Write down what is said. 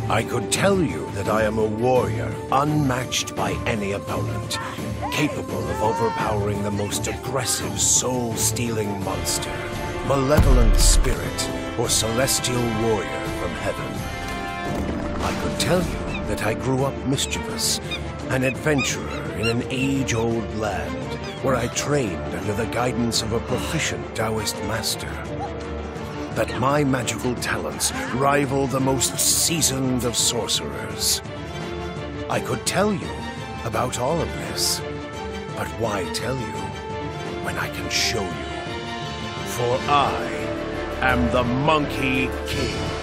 I could tell you that I am a warrior, unmatched by any opponent, capable of overpowering the most aggressive, soul-stealing monster, malevolent spirit, or celestial warrior from heaven. I could tell you that I grew up mischievous, an adventurer in an age-old land, where I trained under the guidance of a proficient Taoist master. That my magical talents rival the most seasoned of sorcerers. I could tell you about all of this, but why tell you when I can show you? For I am the Monkey King.